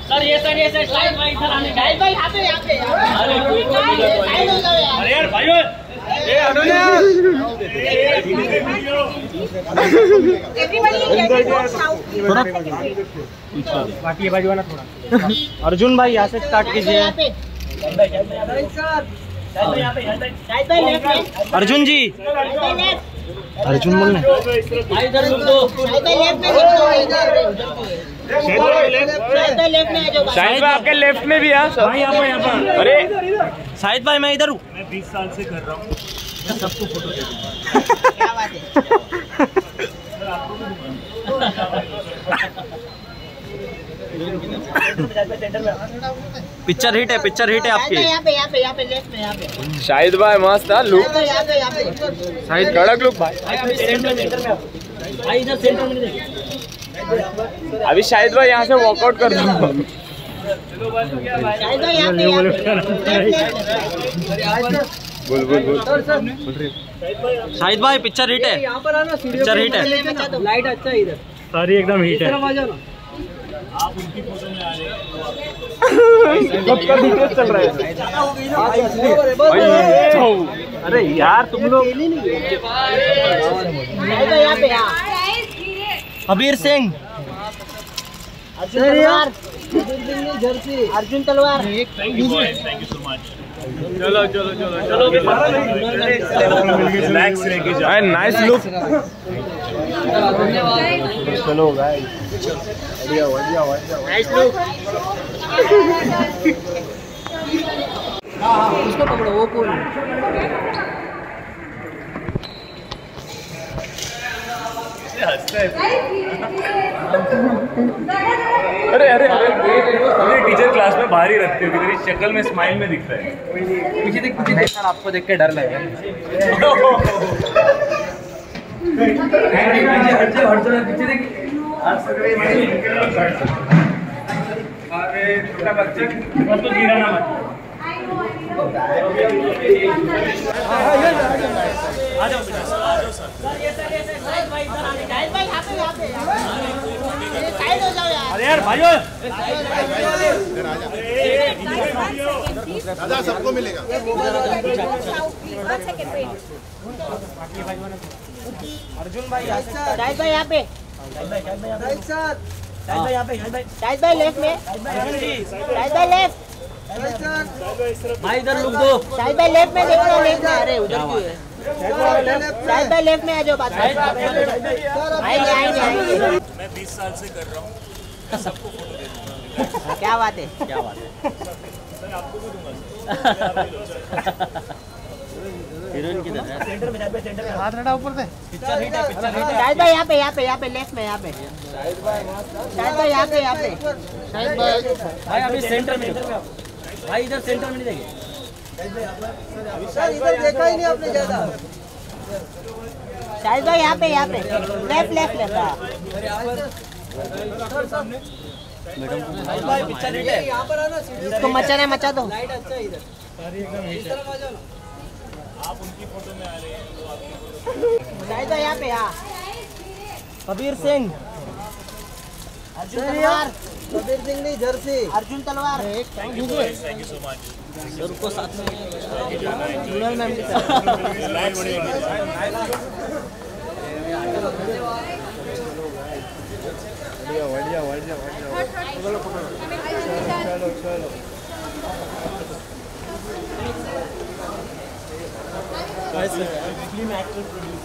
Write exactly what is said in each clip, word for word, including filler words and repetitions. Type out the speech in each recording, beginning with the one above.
Sir ये sir ये sir Shahid भाई इधर आने शाहिद भाई यहाँ पे यहाँ पे अरे यार भाइयों ये हटो ना थोड़ा बाकी ये बाजू वाला थोड़ा अर्जुन भाई यहाँ से स्टार्ट कीजिए। अर्जुन जी अर्जुन बोलने शाहिद भाई आपके लेफ्ट में भी है। अरे शाहिद भाई मैं इधर हूँ, मैं बीस साल से कर रहा हूँ, सबको फोटो दे दूँगा। क्या बात है। पिक्चर हिट है, पिक्चर हिट है आपकी। यहाँ पे यहाँ पे यहाँ पे लेफ्ट में यहाँ पे शाहिद भाई मस्त है लुक, शाहिद कड़क लुक भाई। इधर सेंटर में देखिए, अभी शाहिद भाई यहाँ से वॉकआउट कर दो। बोल बोल बोल शाहिद भाई पिक्चर हिट है, पिक्चर हिट है, लाइट अच्छा है इधर सारी एकदम हिट है। आप उनकी फोटो में आ रहे हैं सबका डिटेल्स चल रहा है। अरे यार तुम लोग कबीर सिंह अर्जुन तलवार Arjun Talwar thank you so much. चलो चलो चलो चलो रिलैक्स लेके जाओ, नाइस लुक। चलो गाइस बढ़िया बढ़िया बढ़िया नाइस लुक। हां उसको पकड़ो, वो कौन हंसता है। अरे अरे अरे मुझे टीचर क्लास में बाहर ही रखते हो, तेरी शक्ल में स्माइल में दिख रहा है। पीछे देख पीछे देख, आपको देख के डर लगेगा। हट जा हट जा पीछे देख। अरे छोटा बच्चा बस तो गिरा ना मत। आ जाओ सर, आ जाओ सर। ये सर ये सर शाहिद भाई इधर आने, शाहिद भाई यहाँ पे यहाँ पे साइड हो जाओ यार। अरे यार भाइयों इधर आ जा, दादा सबको मिलेगा। अर्जुन भाई शाहिद भाई यहाँ पे, शाहिद भाई यहाँ पे, शाहिद भाई लेफ्ट में, शाहिद भाई लेफ्ट भाई इधर लुक दो। शाहिद भाई लेफ्ट में देखो, लेफ्ट में। अरे उधर क्यों है? शाहिद भाई लेफ्ट में आ जाओ। बात भाई आएंगे आएंगे। मैं बीस साल से कर रहा हूँ, सबको फोटो दे दूँगा। क्या बात है, क्या बात है सर, आपको भी दूँगा। हीरोइन किधर है? सेंटर में, सेंटर में हाथ रखा ऊपर से। पिक्चर हिट है, पिक्चर हिट है। शाहिद भाई यहाँ पे यहाँ पे यहाँ पे लेफ्ट में, यहाँ पे शाहिद भाई शाहिद भाई यहाँ पे यहाँ पे शाहिद भाई भाई अभी सेंटर में भाई, इधर सेंटर में नहीं देंगे सर, इधर देखा ही नहीं आपने ज्यादा। शाहिद भाई यहाँ पे यहाँ पे लेफ्ट लेफ्ट लेफ्ट मैडम भाई पिक्चर हिट है। यहाँ पर आना, इसको मचाना है मचा दो। लाइट अच्छा है इधर सारी एकदम हिट है। आप उनकी फोटो में आ रहे हैं तो आपकी फोटो शाहिद भाई यहाँ पे। हाँ कबीर सिंह अर्जुन तलवार, कबीर सिंह नहीं jersey Arjun Talwar. Thank you so much sir को साथ में जूनल मैम के साथ बढ़िया बढ़िया बढ़िया चलो चलो चलो गाइस वीकली में actor produce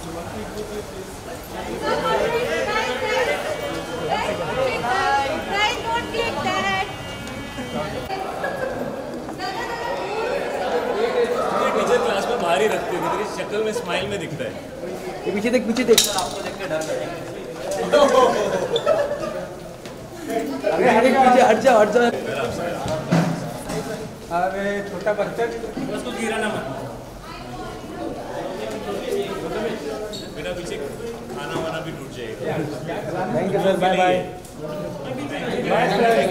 guys don't click that। Teacher class में बाहर ही रखते हो, तेरी शक्ल में स्माइल में दिखता है। ये पीछे देख पीछे देख, आपको देख के डर लगेगा। अरे हट जा हट जा हट जा। अरे छोटा बच्चा बस तो गिरा ना मत। मेरा पीछे खाना वाना भी टूट जाएगा। Thank you sir, bye bye bye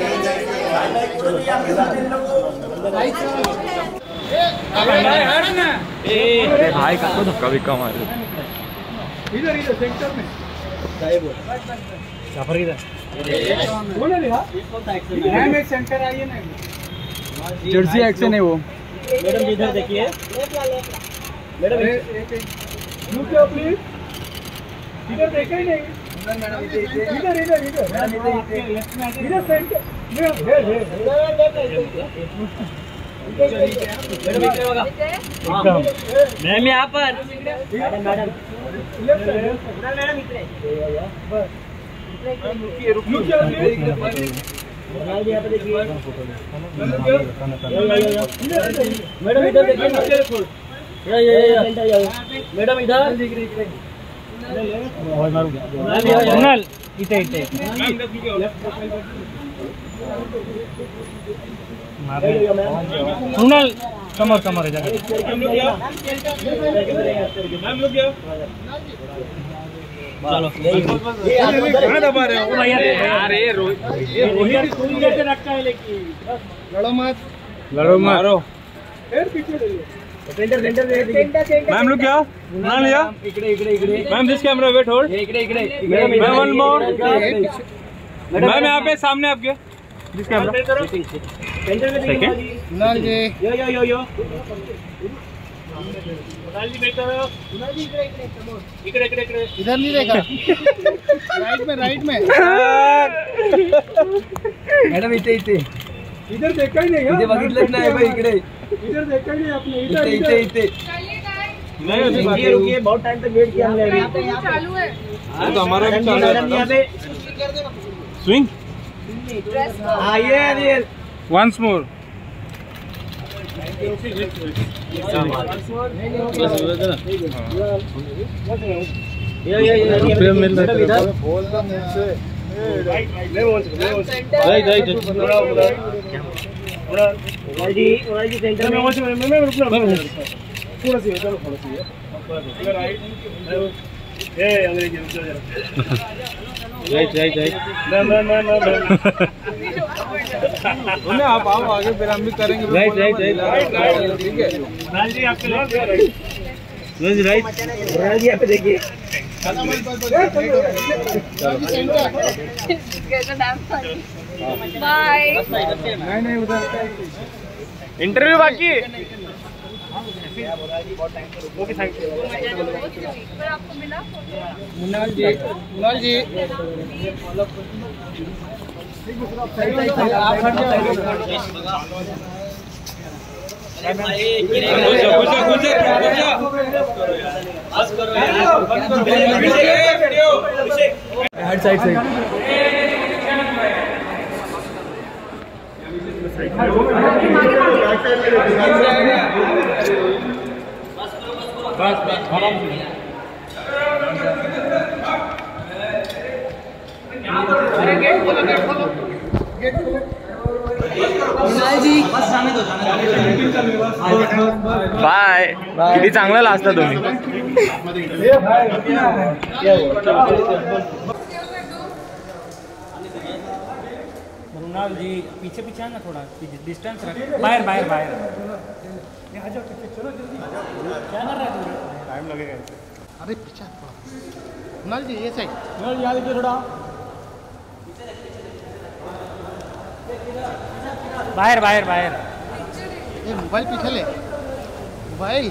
sir. भाई का तो धक्का भी कम आ रहा है। इधर इधर सेंटर में जाफर किधर मैम एक सेंटर आइए ना जर्सी एक्शन है वो मैडम इधर देखिए मैडम लुक क्या प्लीज इधर देखा ही नहीं मैडम इधर इधर इधर इधर इधर सेंटर मैम यहाँ पर मैडम मैडम मैडम इधर देखिए मैडम इधर इथे इथे सुनल समोर समोर है जगह चलो कहाँ दबा रहे हो अरे रोहित रखा है लेकिन लड़ो मत लड़ो मारो मैम लुक क्या ना लिया इकडे इकडे इकडे ma'am this camera wait hold इकडे इकडे मैम वन मोर मैम यहाँ पे सामने आपके this camera second Kunal ji yo yo yo yo Kunal ji बैठो कुणाल जी इकडे इकडे समोर इकडे इकडे इकडे इधर नहीं देखा राइट में राइट में मैडम इथे इथे इधर देखा ही नहीं इथे बघितलंच नाही भाई इकडे इधर देखा ही नहीं आपने इधर इथे इथे नहीं रुकिए रुकिए बहुत टाइम तक वेट किया हमने अभी चालू है तो हमारा भी चालू है यहाँ पे स्विंग हाँ ये ये वंस मोर ये ये ये मैडम इधर बोल दो मुंह से right right right Kunal ji Kunal ji centre में मैं मैं रुकना थोड़ा सी चलो थोड़ा सी राइट ए अंग्रेजी में चलो राइट राइट राइट मैं मैं मैं मैं बोले आप आओ आगे फिर हम भी करेंगे राइट राइट राइट ठीक है कुणाल जी आपके राइट कुणाल जी राइट कुणाल जी यहाँ पे देखिए बाय नहीं नहीं उधर इंटरव्यू बाकी ओके थैंक यू आपको मिला Munnal ji Munnal ji head side side बस बस आराम से गेट खोलो गेट खोलो गेट खोलो बाय किती चांगलं लाजता तुम्ही कुणाल जी पीछे पीछे आना थोड़ा डिस्टेंस रख बाहर बाहर बाहर आ जाओ चलो जल्दी क्या कर रहा है टाइम लगेगा अरे पीछे कुणाल जी ये साइड कुणाल जी यहाँ देखिए थोड़ा बाहर बाहर बाहर ये मोबाइल पीछे ले मोबाइल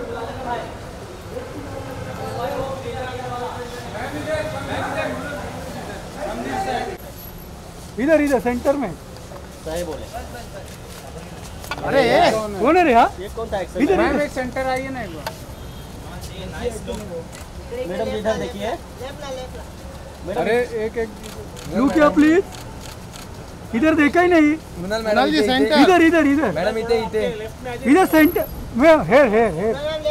इधर इधर सेंटर में सही बोले अरे कौन है रे हाँ ये कौन सा एक्शन इधर मैम एक सेंटर आइए ना एक बार मैडम इधर देखिए अरे एक एक लुक क्या प्लीज इधर देखा ही नहीं मैडम जी सेंटर इधर इधर इधर मैडम इथे इथे इधर सेंटर में हेयर हेयर हेयर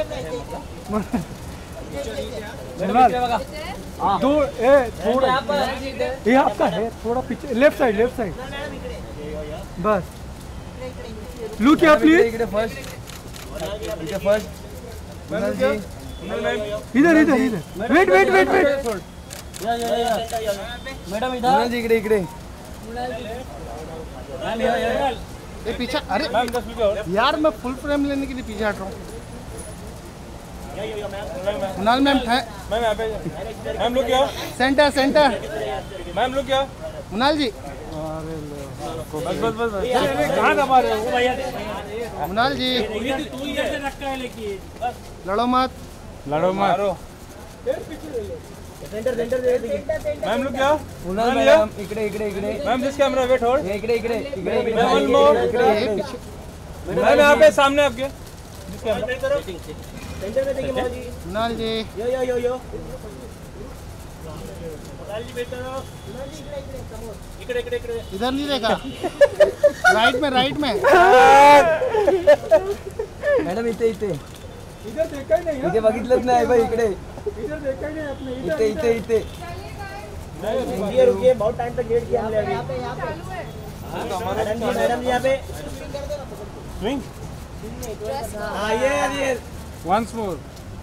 दो ए थोड़ा ये आपका है थोड़ा पीछे लेफ्ट साइड लेफ्ट साइड बस लुक क्या प्लीज इकडे फर्स्ट इथे फर्स्ट जी इधर इधर इधर wait wait wait wait madam Munnal ji इकडे इकडे ये पीछे अरे यार मैं फुल फ्रेम लेने के लिए पीछे हट रहा हूँ कुणाल मैम मैम यहाँ पे मैम लोग क्या सेंटर सेंटर मैम लोग क्या कुणाल जी बस बस बस कहाँ दबा रहे हो भैया कुणाल जी लड़ो मत लड़ो मारो सेंटर सेंटर दे दे मैम लोग क्या कुणाल मॅडम इकडे इकडे इकडे ma'am this camera wait hold इकडे इकडे इकडे इकडे मैम वन मोर मैम यहाँ पे सामने आपके सेंटर में देखिए मौजी Kunal ji yo yo yo यो इधर नहीं देखा राइट में राइट में मॅडम इथे इथे इधर देखा ही नहीं इथे बघितलंच नाही बाई इकडे इधर देखा ही नहीं आपने इथे इथे इथे रुकिए रुकिए बहुत टाइम तक वेट किया हमने अभी मैडम जी मैडम जी यहाँ पे स्विंग हाँ ये ये वंस मोर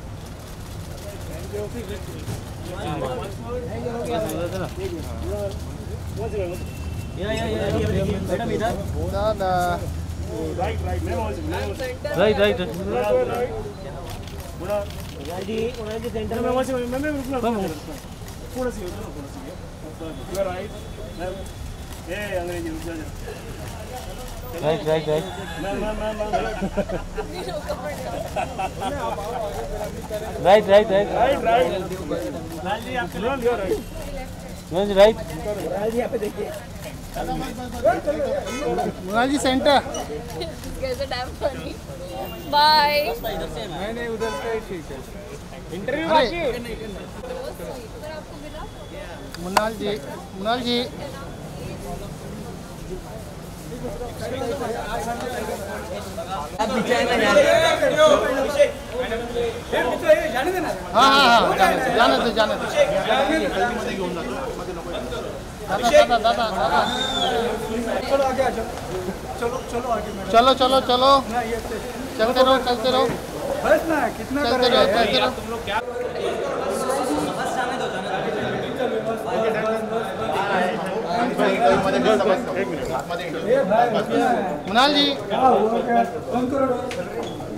या या या मैडम इधर दादा right right right right Kunal ji Kunal ji centre में वहाँ से मैं मैं रुकना थोड़ा सी थोड़ा सी राइट ये अंग्रेजी रुक जा right right right ma'am ma'am ma'am right right right right right Lal ji आपके लिए राइट राइट कुणाल जी यहाँ पे देखिए कुणाल जी सेंटर कैसे डैम फनी बाय नहीं नहीं उधर से ठीक है इंटरव्यू अरे पर आपको मिला कुणाल जी कुणाल जी हाँ हाँ हाँ जाने दो जाने दो दादा दादा दादा दादा चलो आगे आ जाओ चलो चलो आगे मैडम चलो चलो चलो ना ये से चलते रहो चलते रहो बस ना कितना चलते रहो चलते रहो ये भाई रुकिए। कुणाल जी क्या हुआ क्या बंद करो